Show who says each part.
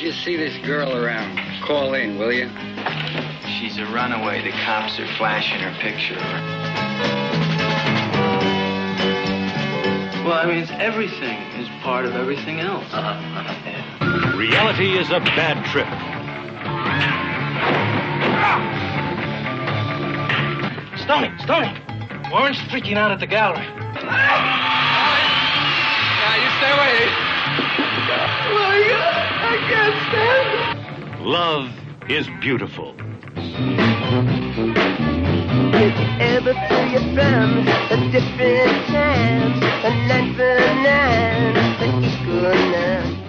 Speaker 1: you see this girl around, call in, will you?
Speaker 2: She's a runaway. The cops are flashing her picture. Well, I mean, it's everything is part of everything else. Yeah.
Speaker 3: Reality is a bad trip.
Speaker 4: Stoney! Warren's freaking out at the gallery.
Speaker 5: Now, you stay away. I can't stand it.
Speaker 3: Love is beautiful.
Speaker 6: If you ever feel you're from a different time, a 9 for 9, an equal 9.